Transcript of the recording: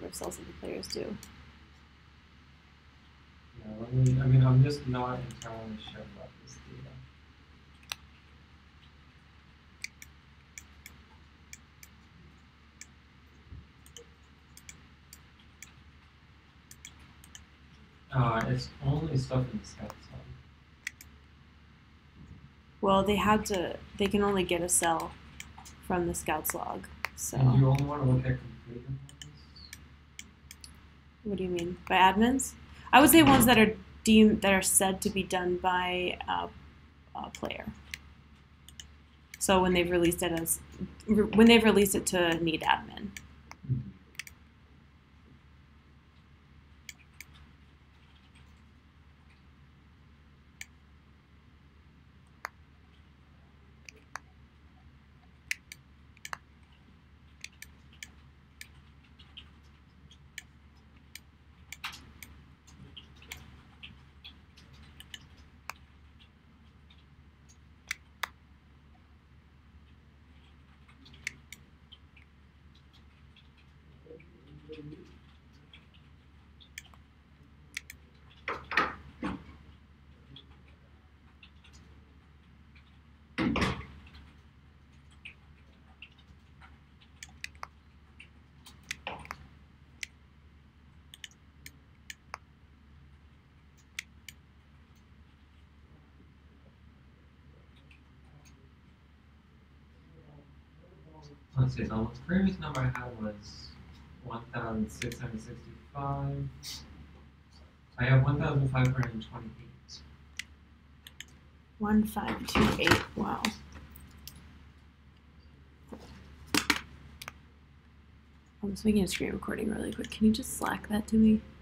of cells that the players do. Yeah, let me, I mean, I'm just not entirely sure about this data. It's only stuff in the scout cell. Well, they can only get a cell from the Scout's log. So. And you only want to look at completed ones? What do you mean? By admins? I would say ones that are said to be done by a player. So when they've released it to need admin. Let's see, so the previous number I had was 1,665. I have 1,528. 1528. Wow. I'm just making a screen recording really quick. Can you just Slack that to me?